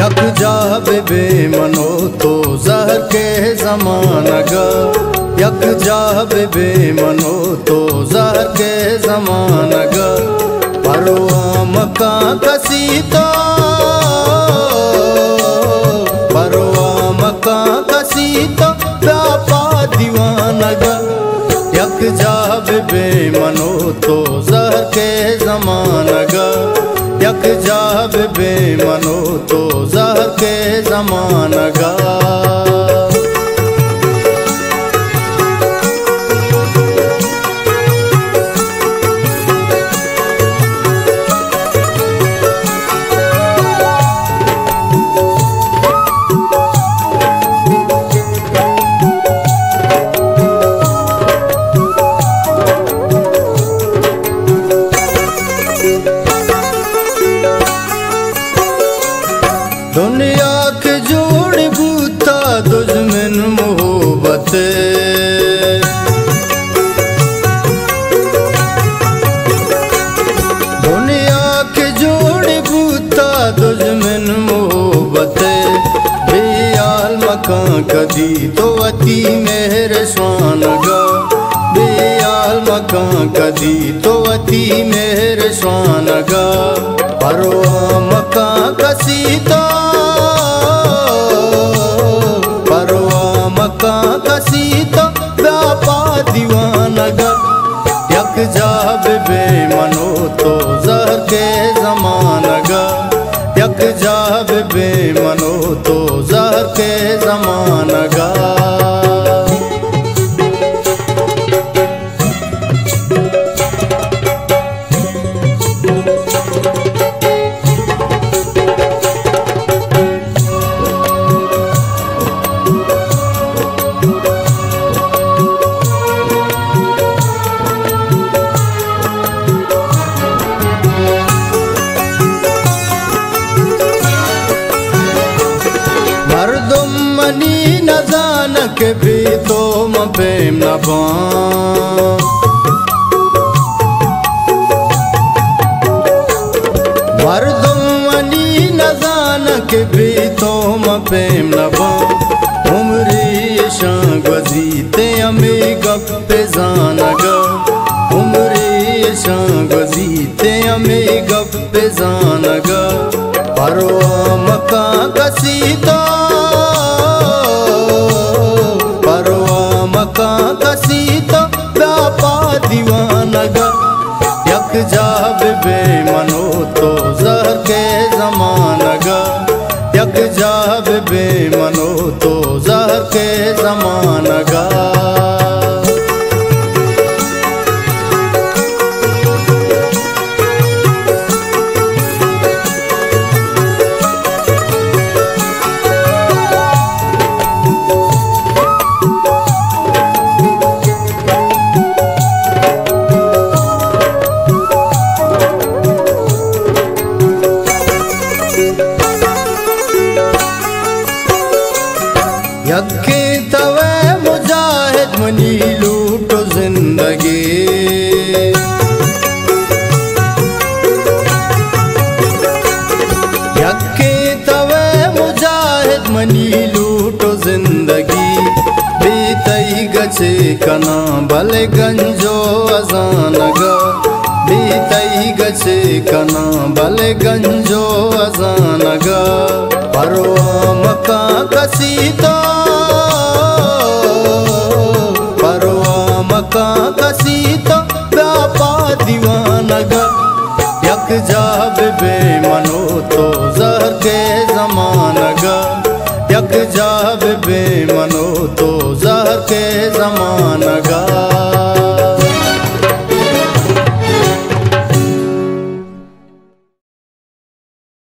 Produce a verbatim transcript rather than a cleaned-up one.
यक जा बे मनो तो जहर के ज़माना गा। यक जा बे मनो तो जहर के ज़माना गा। परवा मका कसी तो परवा मका कसी तो व्यापा दीवाना गा। यक जा बे मनो तो जहर के ज़माना गा। यक जा बे मनो तो जहर के ज़माना गा। दुनिया के जोड़ बूता दुश्मन मोहब्बत। दुनिया के जोड़ बूता दुश्मन मोहब्बत। बेयाल मकान कदी तो अति मेहर स्वान गा। बेयाल मकान कदी तो अति मेहर स्वान गा। परवा मकान कसी तो मका कसी तो व्यापा दीवाना गा। यक जा बे मनो तो जहर के ज़माना गा। यक जा बे मनो तो जहर के ज़माना गा। मर्दुम मनी न जान के भी तो मपेम न बा। मर्दुम मनी न जान के भी तो मपेम न बा। उम्री शां गजीते अमी गप्पे जाना गा। उम्री शां गजीते अमी गप्पे जाना गा। परवा मका कसी तो परवा मका कसी तो व्यापा दीवाना गा। यक जा बे मनो तो जहर के ज़माना गा। यक जा बे मनो तो जहर के ज़माना गा। यक्के तवे मुजाहिद मनी लूटो जिंदगी। यक्के तवे मुजाहिद मनी लूटो जिंदगी। बीतई गचे कना भले गंजो अजान गा। बीतई गचे कना भले गंजो अजान गा। परवा मका कसी तो परवा मका कसी तो व्यापा दीवाना गा। यक जा बे मनो तो जहर के ज़माना गा। यक जा बे मनो तो जहर के ज़माना गा।